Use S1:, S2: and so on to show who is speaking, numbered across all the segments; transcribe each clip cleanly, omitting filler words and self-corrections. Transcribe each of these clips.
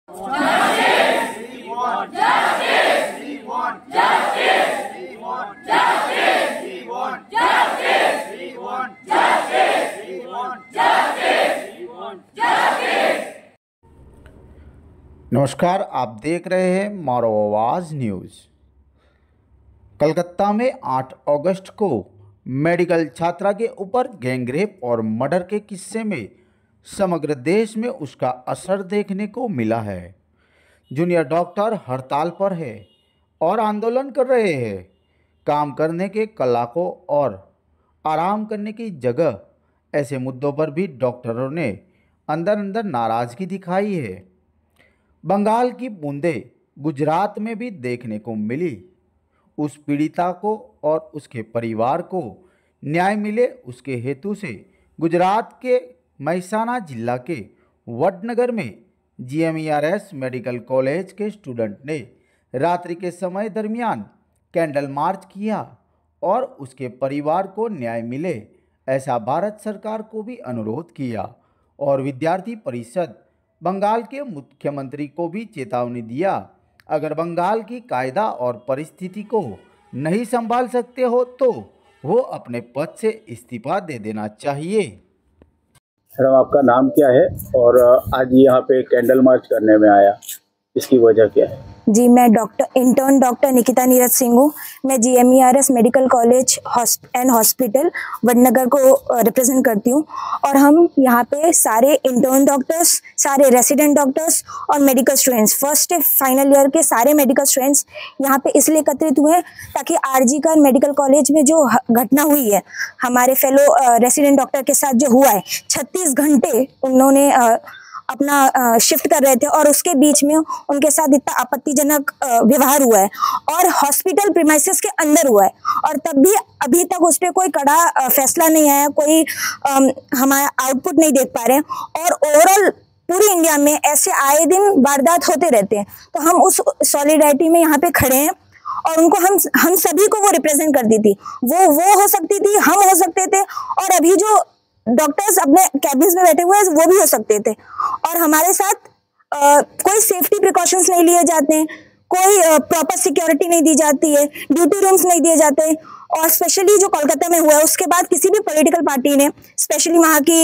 S1: नमस्कार, आप देख रहे हैं मारो आवाज़ न्यूज़। कलकत्ता में 8 अगस्त को मेडिकल छात्रा के ऊपर गैंगरेप और मर्डर के किस्से में समग्र देश में उसका असर देखने को मिला है। जूनियर डॉक्टर हड़ताल पर है और आंदोलन कर रहे हैं। काम करने के कलाकों और आराम करने की जगह, ऐसे मुद्दों पर भी डॉक्टरों ने अंदर अंदर नाराज़गी दिखाई है। बंगाल की बूंदें गुजरात में भी देखने को मिली। उस पीड़िता को और उसके परिवार को न्याय मिले, उसके हेतु से गुजरात के मेहसाणा जिला के वडनगर में GMERS मेडिकल कॉलेज के स्टूडेंट ने रात्रि के समय दरमियान कैंडल मार्च किया और उसके परिवार को न्याय मिले, ऐसा भारत सरकार को भी अनुरोध किया और विद्यार्थी परिषद बंगाल के मुख्यमंत्री को भी चेतावनी दिया, अगर बंगाल की कायदा और परिस्थिति को नहीं संभाल सकते हो तो वो अपने पद से इस्तीफा दे देना चाहिए।
S2: सर, आपका नाम क्या है और आज यहाँ पे कैंडल मार्च करने में आया, इसकी वजह क्या है?
S3: जी, मैं इंटर्न डॉक्टर निकिता नीरज सिंह हूँ। मैं GMERS medical college and hospital Vadnagar को रिप्रेजेंट करती हूँ और हम यहाँ पे सारे इंटर्न डॉक्टर्स, सारे रेसिडेंट डॉक्टर्स और medical students, first final year के सारे मेडिकल स्टूडेंट्स यहाँ पे इसलिए एकत्रित हुए हैं ताकि RG कर मेडिकल कॉलेज में जो घटना हुई है, हमारे फेलो रेसिडेंट डॉक्टर के साथ जो हुआ है, 36 घंटे उन्होंने अपना शिफ्ट कर रहे थे और उसके बीच में उनके साथ इतना आपत्तिजनक व्यवहार हुआ है और हॉस्पिटल प्रीमाइसेस के अंदर हुआ है और तब भी अभी तक उस पर कोई कड़ा फैसला नहीं आया, कोई हमारा आउटपुट नहीं देख पा रहे हैं और ओवरऑल पूरी इंडिया में ऐसे आए दिन वारदात होते रहते हैं। तो हम उस सॉलिडारिटी में यहाँ पे खड़े हैं और उनको हम सभी को वो रिप्रेजेंट करती थी। वो हो सकती थी, हम हो सकते थे और अभी जो डॉक्टर्स अपने कैबिन्स में बैठे हुए हैं वो भी हो सकते थे और हमारे साथ कोई सेफ्टी प्रिकॉशंस नहीं लिए जाते हैं, कोई प्रॉपर सिक्योरिटी नहीं दी जाती है, ड्यूटी रूम्स नहीं दिए जाते और स्पेशली जो कोलकाता में हुआ है उसके बाद किसी भी पॉलिटिकल पार्टी ने, स्पेशली वहाँ की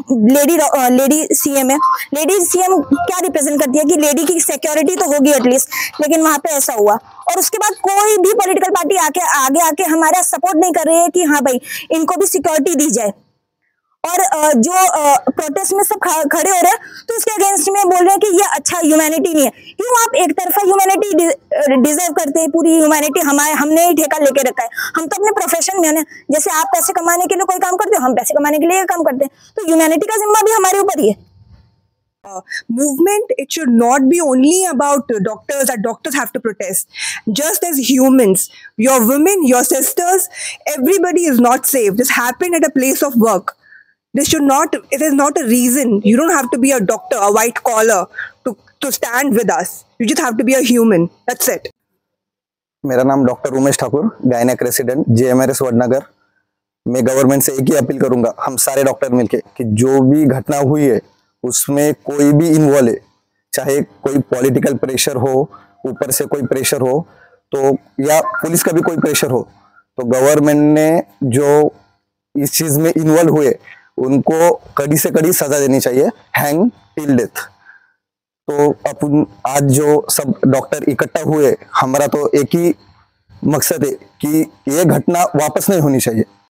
S3: लेडी CM है, लेडी CM क्या रिप्रेजेंट करती है कि लेडी की सिक्योरिटी तो होगी एटलीस्ट, लेकिन वहाँ पे ऐसा हुआ और उसके बाद कोई भी पॉलिटिकल पार्टी आगे आके हमारा सपोर्ट नहीं कर रही है कि हाँ भाई इनको भी सिक्योरिटी दी जाए और जो प्रोटेस्ट में सब खड़े हो रहे हैं तो उसके अगेंस्ट में बोल रहे हैं कि ये अच्छा ह्यूमैनिटी नहीं है। क्यों आप एक तरफा ह्यूमैनिटी डिजर्व करते हैं? पूरी ह्यूमैनिटी हमने ही ठेका लेके रखा है। हम तो अपने प्रोफेशन में है, जैसे आप पैसे कमाने के लिए कोई काम करते हो, हम पैसे कमाने के लिए काम करते हैं, तो ह्यूमैनिटी का जिम्मा भी हमारे ऊपर ही है।
S4: Movement, it should not be only about doctors, that doctors have to protest. Just as humans, your women, your sisters, everybody is not safe. This happened at a place of work. This should not, it is not a reason. You don't have to be a doctor, a white collar to stand with us. You just have to be a human. That's it.
S5: मेरा नाम doctor Umesh Thakur, gynaec resident GMERS Vadnagar. मैं government से एक ही appeal करूंगा, हम सारे doctor मिलके, कि जो भी घटना हुई है उसमें कोई भी इन्वॉल्व है, चाहे कोई पॉलिटिकल प्रेशर हो, ऊपर से कोई प्रेशर हो तो, या पुलिस का भी कोई प्रेशर हो, तो गवर्नमेंट ने जो इस चीज में इन्वॉल्व हुए उनको कड़ी से कड़ी सजा देनी चाहिए, हैंग टिल डेथ। तो अपन आज जो सब डॉक्टर इकट्ठा हुए, हमारा तो एक ही मकसद है कि ये घटना वापस नहीं होनी चाहिए।